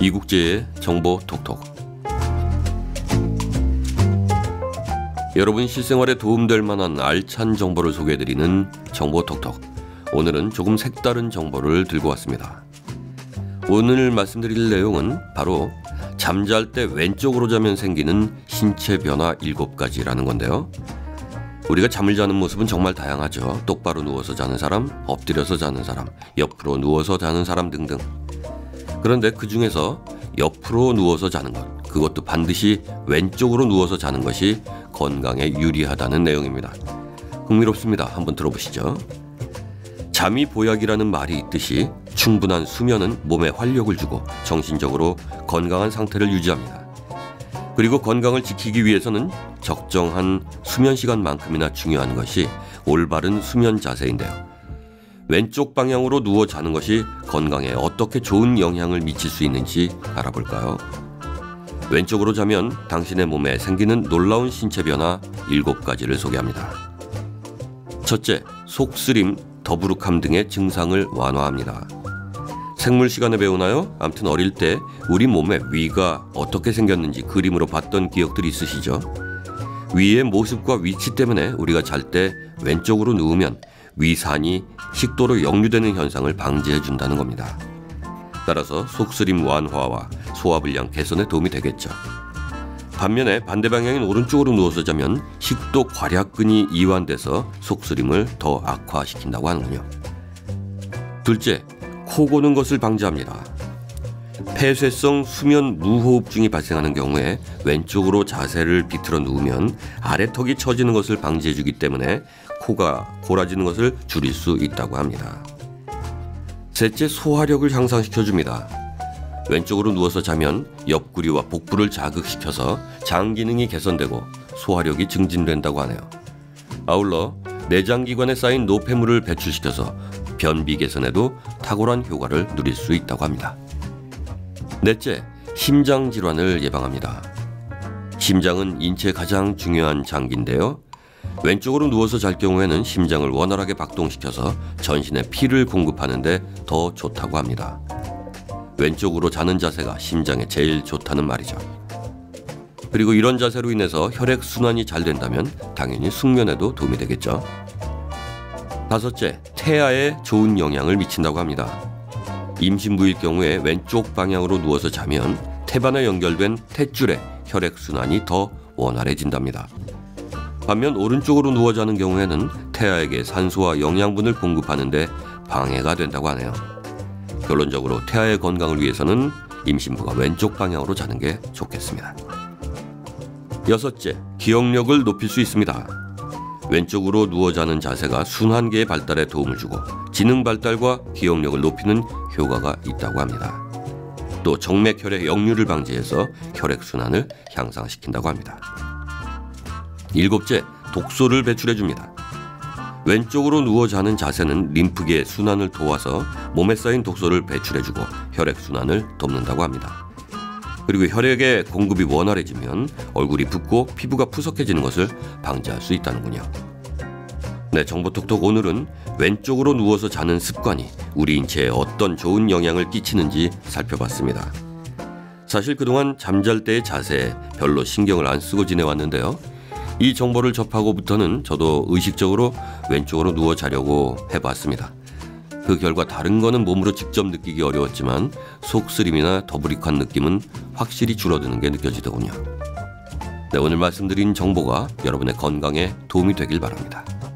이국제의 정보 톡톡. 여러분 실생활에 도움될 만한 알찬 정보를 소개해드리는 정보 톡톡. 오늘은 조금 색다른 정보를 들고 왔습니다. 오늘 말씀드릴 내용은 바로 잠잘 때 왼쪽으로 자면 생기는 신체 변화 7가지라는 건데요. 우리가 잠을 자는 모습은 정말 다양하죠. 똑바로 누워서 자는 사람, 엎드려서 자는 사람, 옆으로 누워서 자는 사람 등등. 그런데 그중에서 옆으로 누워서 자는 것, 그것도 반드시 왼쪽으로 누워서 자는 것이 건강에 유리하다는 내용입니다. 흥미롭습니다. 한번 들어보시죠. 잠이 보약이라는 말이 있듯이 충분한 수면은 몸에 활력을 주고 정신적으로 건강한 상태를 유지합니다. 그리고 건강을 지키기 위해서는 적정한 수면 시간만큼이나 중요한 것이 올바른 수면 자세인데요. 왼쪽 방향으로 누워 자는 것이 건강에 어떻게 좋은 영향을 미칠 수 있는지 알아볼까요? 왼쪽으로 자면 당신의 몸에 생기는 놀라운 신체 변화 7가지를 소개합니다. 첫째, 속쓰림, 더부룩함 등의 증상을 완화합니다. 생물 시간에 배우나요? 아무튼 어릴 때 우리 몸의 위가 어떻게 생겼는지 그림으로 봤던 기억들이 있으시죠? 위의 모습과 위치 때문에 우리가 잘 때 왼쪽으로 누우면 위산이 식도로 역류되는 현상을 방지해 준다는 겁니다. 따라서 속쓰림 완화와 소화불량 개선에 도움이 되겠죠. 반면에 반대 방향인 오른쪽으로 누워서 자면 식도 괄약근이 이완돼서 속쓰림을 더 악화시킨다고 하는군요. 둘째, 코 고는 것을 방지합니다. 폐쇄성 수면 무호흡증이 발생하는 경우에 왼쪽으로 자세를 비틀어 누우면 아래턱이 처지는 것을 방지해주기 때문에 코가 골아지는 것을 줄일 수 있다고 합니다. 셋째, 소화력을 향상시켜줍니다. 왼쪽으로 누워서 자면 옆구리와 복부를 자극시켜서 장 기능이 개선되고 소화력이 증진된다고 하네요. 아울러 내장기관에 쌓인 노폐물을 배출시켜서 변비 개선에도 탁월한 효과를 누릴 수 있다고 합니다. 넷째, 심장 질환을 예방합니다. 심장은 인체의 가장 중요한 장기인데요. 왼쪽으로 누워서 잘 경우에는 심장을 원활하게 박동시켜서 전신에 피를 공급하는 데 더 좋다고 합니다. 왼쪽으로 자는 자세가 심장에 제일 좋다는 말이죠. 그리고 이런 자세로 인해서 혈액순환이 잘 된다면 당연히 숙면에도 도움이 되겠죠. 다섯째, 태아에 좋은 영향을 미친다고 합니다. 임신부일 경우에 왼쪽 방향으로 누워서 자면 태반에 연결된 탯줄의 혈액순환이 더 원활해진답니다. 반면 오른쪽으로 누워 자는 경우에는 태아에게 산소와 영양분을 공급하는 데 방해가 된다고 하네요. 결론적으로 태아의 건강을 위해서는 임신부가 왼쪽 방향으로 자는 게 좋겠습니다. 여섯째, 기억력을 높일 수 있습니다. 왼쪽으로 누워 자는 자세가 순환계의 발달에 도움을 주고 지능 발달과 기억력을 높이는 효과가 있다고 합니다. 또 정맥혈의 역류를 방지해서 혈액순환을 향상시킨다고 합니다. 일곱째, 독소를 배출해줍니다. 왼쪽으로 누워 자는 자세는 림프계의 순환을 도와서 몸에 쌓인 독소를 배출해주고 혈액순환을 돕는다고 합니다. 그리고 혈액의 공급이 원활해지면 얼굴이 붓고 피부가 푸석해지는 것을 방지할 수 있다는군요. 네, 정보톡톡 오늘은 왼쪽으로 누워서 자는 습관이 우리 인체에 어떤 좋은 영향을 끼치는지 살펴봤습니다. 사실 그동안 잠잘 때의 자세에 별로 신경을 안 쓰고 지내왔는데요. 이 정보를 접하고부터는 저도 의식적으로 왼쪽으로 누워 자려고 해봤습니다. 그 결과 다른 거는 몸으로 직접 느끼기 어려웠지만 속쓰림이나 더부룩한 느낌은 확실히 줄어드는 게 느껴지더군요. 네, 오늘 말씀드린 정보가 여러분의 건강에 도움이 되길 바랍니다.